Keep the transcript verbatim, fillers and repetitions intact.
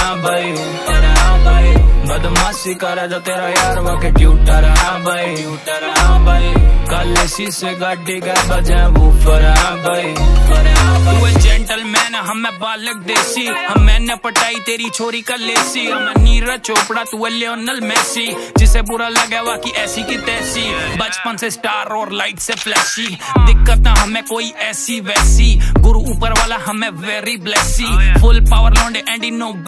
हाँ भाई बदमाशी करे जो तेरा यार वाके ट्यूटर हाँ भाई ट्यूटर हाँ भाई कल शीशे गाड़ी का बजे वूफर हाँ भाई तू जेंटलमैन हमें बालक देसी हम मैंने पटाई तेरी छोरी का लेसी हम नीरज चोपड़ा तू है लियोनल मेसी जिसे बुरा लगे वा की ऐसी की तैसी बचपन से स्टार और लाइट से फ्लैशी दिक्कत ना हमें कोई ऐसी वैसी गुरु ऊपर वाला हमें वेरी ब्लेसी फुल पावर लौंडे एंड नो